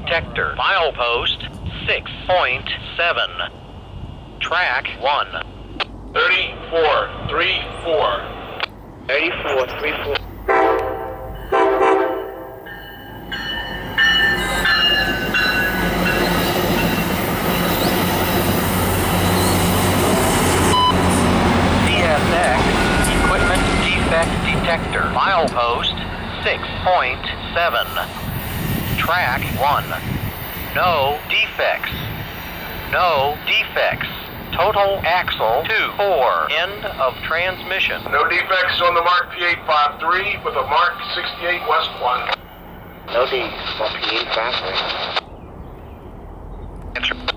detector. Milepost 6.7. Track 1. 3434. 3434. CSX equipment defect detector. Milepost 6.7. Track 1. No defects. No defects. Total axle 2-4. End of transmission. No defects on the MARC P853 with a MARC 68 West 1. No D. P853. Answer.